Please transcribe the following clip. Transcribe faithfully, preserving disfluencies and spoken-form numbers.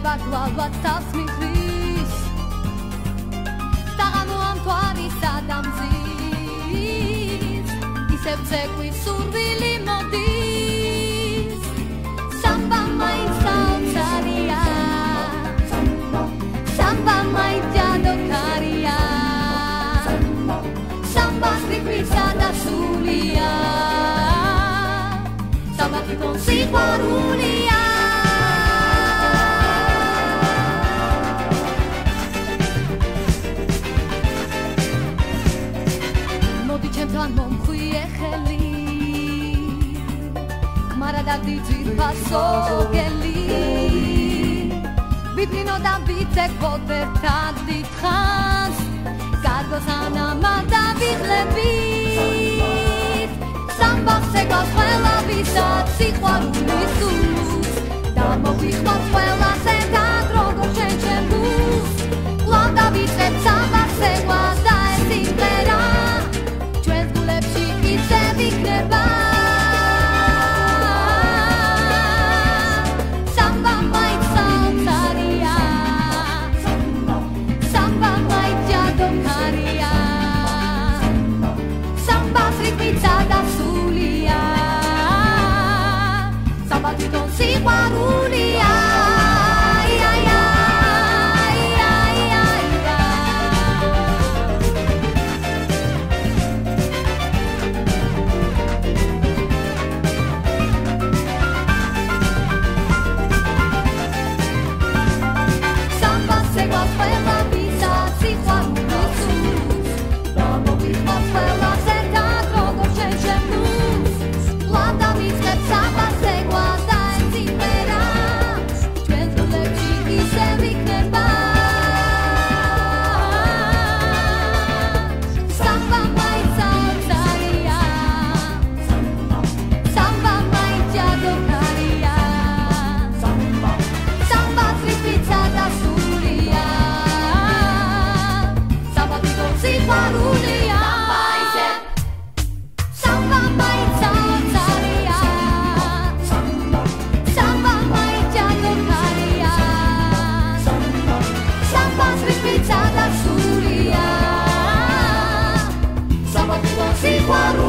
ვარდვალვად თავს მიხრის საღამო ამ თვარისა დამზის ისევ ცეკვის სურვილი მოდის სამბა მაინც საოცარია სამბა მაინც ჯადოქარია სამბას რიტმისა და სულია სამბა თვითონ სიყვარულია ჩემთან მომხვიე ხელი ხმარა და დიძირფასო გელი ვიფრინო და ვიცეკვოთ ერთად დიდხანს გადოს ანამა და ვიღლებით სამბახს ეგავს ყველა ვისაც სიყვარული სურს და მოგვიხმართ ყველას ერთად როგორ შენ ჩემს კვლავ დავიწყებ სამბახს ეგვას და ეს სიმღერა იქნება სამბა მაინც საოცარია სამბა მაინც ჯადოქარია სამბას რიტმისა და სულია სამბა თვითონ სიყვარულია Igual